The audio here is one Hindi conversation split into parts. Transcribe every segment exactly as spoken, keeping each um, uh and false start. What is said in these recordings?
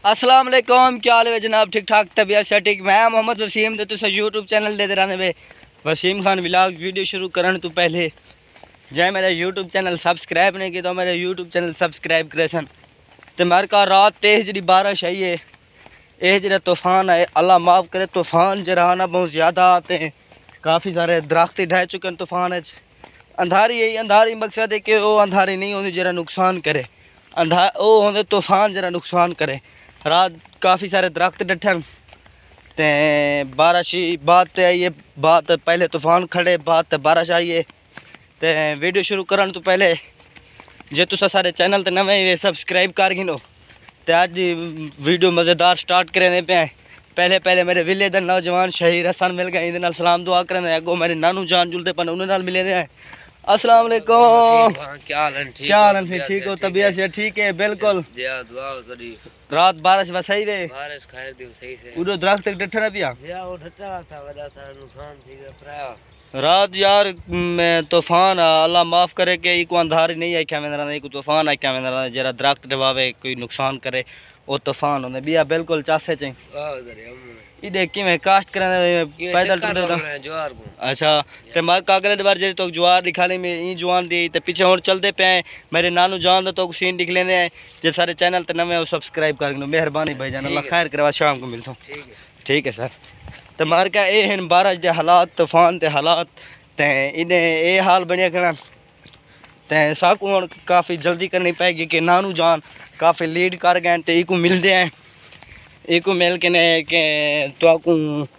अस्सलाम वालेकुम, क्या हाल है जनाब? ठीक ठाक, तबीयत से ठीक। मैं मोहम्मद वसीम तो तुम यूट्यूब चैनल दे रहने में वसीम खान व्लॉग। वीडियो शुरू करने तो पहले जै मेरा यूट्यूब चैनल सब्सक्राइब नहीं किया तो मेरा यूट्यूब चैनल सब्सक्राइब करे सन। तो मेरे का रात तेज जी बारिश आई है, ये जरा तूफ़ान आए, अल्लाह माफ़ करे। तूफ़ान जरा आना बहुत ज़्यादा आते हैं, काफ़ी सारे दरख्त ढह चुके हैं तूफ़ान। अंधारी यही अंधारी मकसद है कि वो अंधारी नहीं होती जरा नुकसान करे, अंधा वो होंगे तूफ़ान जरा नुकसान करे। रात काफ़ी सारे दरख्त डठन ते बारिश बात आई है, बात पहले तूफ़ान खड़े बात बारिश आई है। तो वीडियो शुरू करने तो पहले जे तुसा सारे चैनल ते नवे सब्सक्राइब कर गिनो तो अज वीडियो मज़ेदार स्टार्ट करें पे। पहले पहले मेरे विले दे नौजवान शहीर हसन मिल गए, इहदे नाल सलाम दुआ करें। अगो मेरे नानू जान जुलते पन उन्हें नाल मिले दे। अस्सलाम वालेकुम, क्या हाल है? क्या हाल है? ठीक हो? तबीयत से ठीक है? बिल्कुल। रात बारिश बस सही रे, बारिश खैर दी सही से उधर दरख्त तक डठा ना पिया या वो डठा था, वजह से नुकसान थी गया रात यार में तूफान। अल्लाह माफ़ करे कि को अंधारी नहीं आई क्या मेरा नहीं, को तूफान आई क्या मेरा जरा दरख्त डबावे कोई नुकसान करे वो तूफान होने बिया बिल्कुल चासे चाहिए। ये देखी मैं काश्त करने पैदल टूटे ज्वार। अच्छा ते मार कागले बार जे तो ज्वार दिखाने में ई जवान दी ते पीछे और चलते पे हैं मेरे नानू जान तो सीन दिख लेने हैं। जे सारे चैनल ते नवे सब्सक्राइब कर लो, मेहरबानी भाईजान, अल्लाह खैर करवा। शाम को मिलता हूँ, ठीक है सर। तो मार क्या ये हैं बारिश के हालात, तूफान के हालात ते इन्हें ये हाल बनिया करना ते साकू काफ़ी जल्दी करनी पड़ेगी कि नानू जान काफ़ी लीड कर गए तो इको मिलते हैं। इको मिल के ने के तो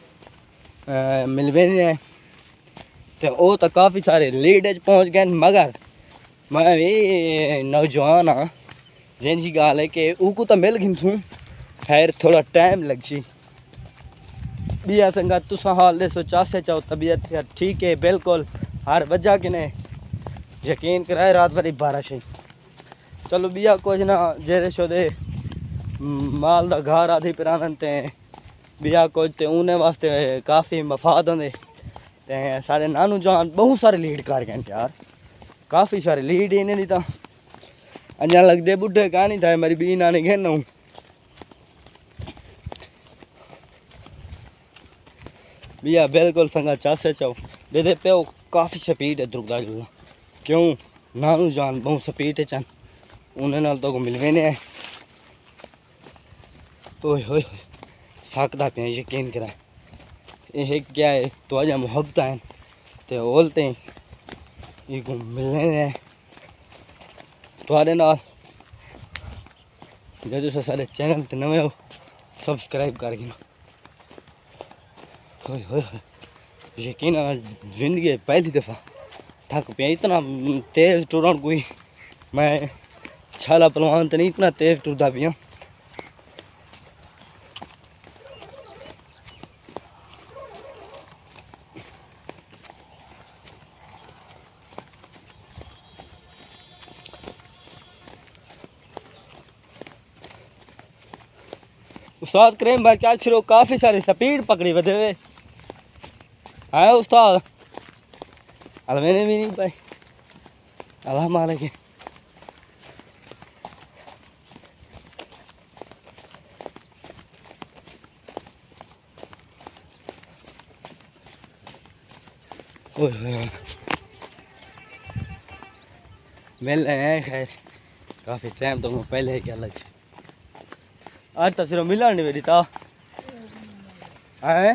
मिलवे हैं तो वो तो काफ़ी सारे लीड पहुँच गए, मगर मैं भी नौजवान हाँ जिनकी गाल है कि उको तो मिल गई थूँ, खैर थोड़ा टाइम लग सी बिया संगत तुसा हाल दे सो चासे चाहो तबीयत ठीक है बिल्कुल हर वजह के ने यकीन कराए रात भरी बारिश है। चलो बिया कुछ ना जेरे शो दे माल दा घर आधी पिरानन ते बिया कुछ ते उन्हें वास्ते काफ़ी मफाद होंगे ते सारे नानू जान बहुत सारे लीड कर गए यार, काफ़ी सारे लीड इन्हें दी तो अजा लगते बुढ़े कहानी था मेरी बी नानी घेना हूँ। बिया बिल्कुल संगा चासे चाओ दे दे पे काफ़ी स्पीड है दुर्गा जुला क्यों नानू जान बहुत स्पीड है चन उन्हें नाल तो को मिलवे ने। ओए होए सकता पे यकीन करा ये क्या है तो अजा मुहब्बत हैं तो बोलते हैं ये को मिलने ने थोड़े नाल जो जो सारे चैनल ते नवे हो सब्सक्राइब कर गिनो। होए होए यकीन जिंदगी पहली दफ़ा थक पे इतना तेज़ टूरा कोई मैं छाला पलवान तो नहीं इतना तेज़ टूरता पिया। उस्ताद करीम भाई क्या शुरू काफ़ी सारी स्पीड पकड़ी बदे हुए है उस्ताद अलमेने भी नहीं पाए अल्लाह मारे के मिल रहे हैं खैर काफ़ी टाइम तो पहले ही क्या लग से आज तो सिर्फ मिला नहीं मेरी था है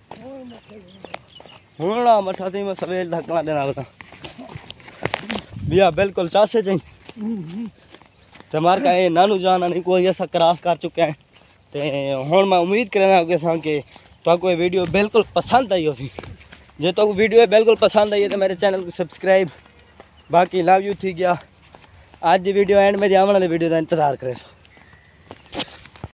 हूँ मठा थी मैं सवेर धक्का देना बता भैया बिल्कुल चासे चाहिए तो मार का ये नानू जाना नहीं कोई ऐसा क्रॉस कर चुके हैं तो हूँ मैं उम्मीद करना कि सा कि तो कोई वीडियो बिल्कुल पसंद आई होगी। जो तो वीडियो बिल्कुल पसंद आई है तो मेरे चैनल को सब्सक्राइब बाकी लव यू थी गया। आज की वीडियो एंड मेरी आने वाली वीडियो का इंतजार करें।